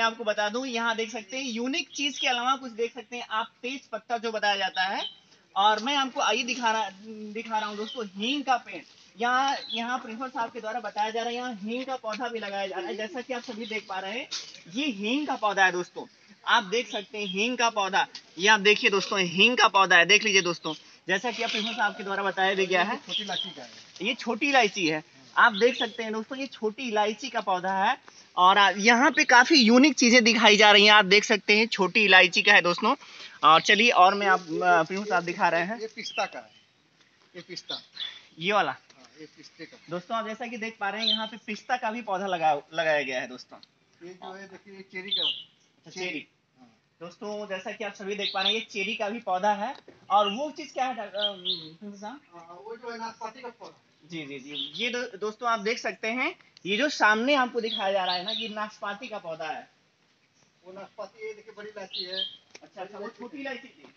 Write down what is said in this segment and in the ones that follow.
आपको बता दूं, यहाँ देख सकते हैं यूनिक चीज के अलावा कुछ देख सकते हैं आप, तेज पत्ता जो बताया जाता है। और मैं आपको आइए दिखा रहा हूँ दोस्तों, हींग का पेड़ यहाँ प्रिंसिपल साहब के द्वारा बताया जा रहा है। यहाँ हींग का पौधा भी लगाया जा रहा है, जैसा कि आप सभी देख पा रहे हैं। ये हींग का पौधा है दोस्तों, आप देख सकते हैं हींग का पौधा। ये आप देखिए दोस्तों, हींग का पौधा है, देख लीजिए दोस्तों, जैसा कि आप प्रिंसिपल साहब के द्वारा बताया भी गया है। छोटी इलायची का है, ये छोटी इलायची है, आप देख सकते हैं दोस्तों, ये छोटी इलायची का पौधा है। और यहाँ पे काफी यूनिक चीजें दिखाई जा रही हैं, आप देख सकते हैं छोटी इलायची का है दोस्तों। और चलिए, और मैं आप प्रिंसिपल साहब दिखा रहे हैं। ये पिस्ता का है, ये पिस्ता, ये वाला। हाँ, ये पिस्ते का दोस्तों आप जैसा कि देख पा रहे हैं, यहाँ पे पिस्ता का भी पौधा लगाया गया है दोस्तों। ये जो है देखिए, चेरी का, चेरी। दोस्तों जैसा कि आप सभी देख पा रहे हैं, ये चेरी का भी पौधा है। और वो चीज क्या है प्रिंसिपल साहब? वो जो है नाशपाती का पौधा। जी जी जी, ये दोस्तों आप देख सकते हैं, ये जो सामने आपको दिखाया जा रहा है ना, ये नाशपाती का पौधा है। वो नाशपाती, ये देखिए बड़ी इलायची है। अच्छा, वो छोटी इलायची थी।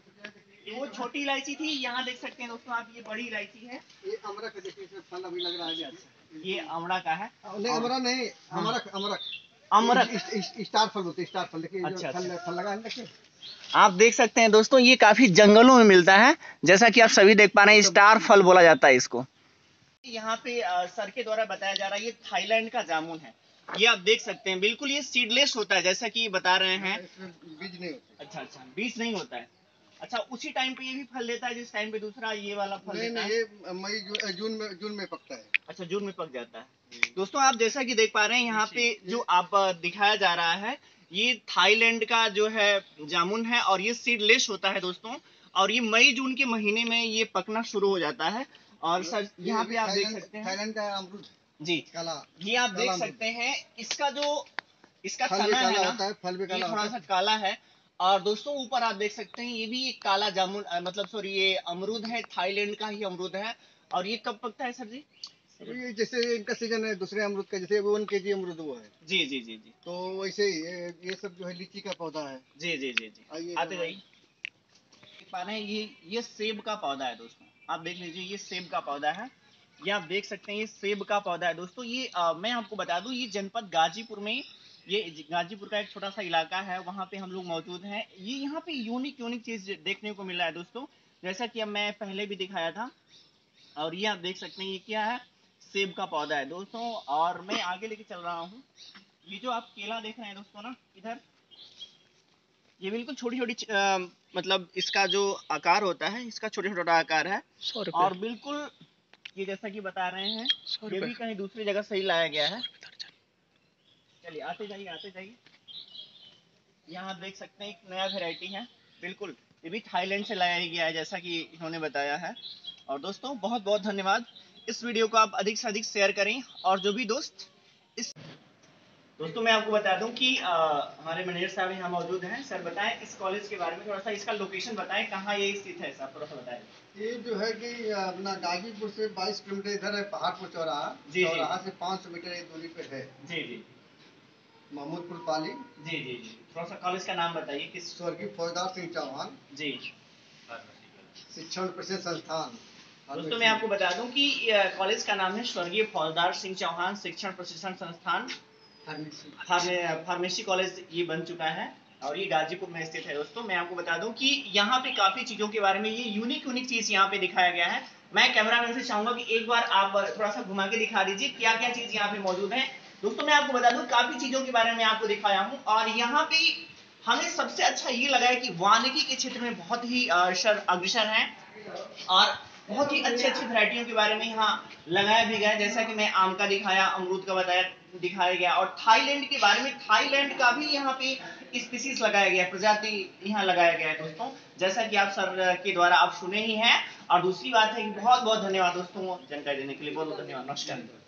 वो छोटी इलायची थी, यहाँ देख सकते हैं दोस्तों आप, ये बड़ी इलायची है। ये अमरक है, देखिए इसमें फल अभी लग रहा है। ये अमड़ा का है। नहीं, अमरा नहीं, अमरक, अमरक, अमरक। स्टार फल होते हैं, स्टार फल। देखिए अच्छा, फल लगा है, देखिए आप देख सकते हैं दोस्तों, ये काफी जंगलों में मिलता है, जैसा कि आप सभी देख पा रहे हैं, स्टार फल बोला जाता है इसको। यहाँ पे सर के द्वारा बताया जा रहा है, ये थाईलैंड का जामुन है। ये आप देख सकते हैं, बिल्कुल ये सीडलेस होता है, जैसा कि बता रहे हैं। बीज नहीं होते। अच्छा, बीज नहीं होता है। अच्छा, उसी टाइम पे ये भी फल देता है जिस टाइम पे दूसरा ये वाला फल देता है? ये मई जून में पकता है। अच्छा, जून में पक जाता है। दोस्तों आप जैसा कि देख पा रहे हैं, यहाँ पे जो आप दिखाया जा रहा है, ये थाईलैंड का जो है जामुन है, और ये सीडलेस होता है दोस्तों। और ये मई जून के महीने में ये पकना शुरू हो जाता है। और सर यहाँ पे आप देख सकते हैं, थाईलैंड का अमरूद जी, काला, ये आप देख सकते हैं, इसका फल भी तना है काला ना, होता है, फल भी काला ये थोड़ा होता सा है। काला है। और दोस्तों ऊपर आप देख सकते हैं, ये भी एक काला जामुन, मतलब सॉरी, ये अमरूद है, थाईलैंड का ही अमरूद है। और ये कब पकता है सर जी? अभी जैसे इनका सीजन है दूसरे अमरूद का, जैसे 1 kg अमरूद हुआ है, जी जी जी जी, तो वैसे ही ये सब जो है लीची का पौधा है। जी जी जी जी, आइए आते जाइए। देख पा रहे हैं, ये सेब का पौधा है दोस्तों, आप देख लीजिए, ये सेब का पौधा है। ये आप देख सकते हैं, ये सेब का पौधा है दोस्तों। ये मैं आपको बता दूं, ये जनपद गाजीपुर में, ये गाजीपुर का एक छोटा सा इलाका है, वहाँ पे हम लोग मौजूद हैं। ये यहाँ पे यूनिक चीज देखने को मिल रहा है दोस्तों, जैसा कि अब मैं पहले भी दिखाया था। और ये आप देख सकते हैं, ये क्या है? सेब का पौधा है दोस्तों। और मैं आगे लेके चल रहा हूँ, ये जो आप केला देख रहे हैं दोस्तों ना इधर, ये बिल्कुल छोटी मतलब इसका जो आकार होता है, इसका छोटा आकार है। और बिल्कुल ये जैसा कि बता रहे हैं, ये भी कहीं दूसरी जगह से ही लाया गया है। चलिए आते जाइए। यहाँ आप देख सकते हैं, एक नया वेराइटी है, बिल्कुल ये भी थाईलैंड से लाया गया है, जैसा कि इन्होंने बताया है। और दोस्तों बहुत बहुत धन्यवाद, इस वीडियो को आप अधिक से अधिक शेयर करें। और जो भी दोस्त इस दोस्तों मैं आपको बता दूं कि हमारे मैनेजर साहब यहाँ मौजूद हैं। सर बताएं इस कॉलेज के बारे में, थोड़ा सा इसका लोकेशन बताएं, कहाँ ये स्थित है सर, थोड़ा सा बताएं। ये जो है कि अपना गाजीपुर से 22 किलोमीटर इधर है, पहाड़पुर चौराहा, चौराहा से 500 मीटर की दूरी पे है। जी जी, महमूदपुर पाली। जी जी जी, थोड़ा सा कॉलेज का नाम बताइए। किस? स्वर्गीय फौजदार सिंह चौहान जी, शिक्षण प्रशिक्षण संस्थान। दोस्तों मैं आपको बता दूं कि कॉलेज का नाम है स्वर्गीय फौजदार सिंह चौहान शिक्षण प्रशिक्षण संस्थान, फार्मेसी कॉलेज ये बन चुका है, और ये गाजीपुर में स्थित है। दोस्तों मैं आपको बता दूं कि यहाँ पे काफी चीजों के बारे में, ये यूनिक चीज यहाँ पे दिखाया गया है। मैं कैमरामैन से चाहूंगा कि एक बार आप थोड़ा सा घुमा के दिखा दीजिए क्या क्या चीज यहाँ पे मौजूद है। दोस्तों मैं आपको बता दूं, काफी चीजों के बारे में आपको दिखाया हूँ। और यहाँ पे हमें सबसे अच्छा ये लगा है कि वानिकी के क्षेत्र में बहुत ही अग्रसर है, और बहुत ही अच्छी वैरायटियों के बारे में यहाँ लगाया भी गया, जैसा कि मैं आम का दिखाया, अमरूद का दिखाया गया। और थाईलैंड के बारे में, थाईलैंड का भी यहाँ पे स्पीसीज लगाया गया, प्रजाति यहाँ लगाया गया है दोस्तों, जैसा कि आप सर के द्वारा आप सुने ही हैं। और दूसरी बात है कि बहुत बहुत धन्यवाद दोस्तों जानकारी देने के लिए, बहुत बहुत धन्यवाद, नमस्कार।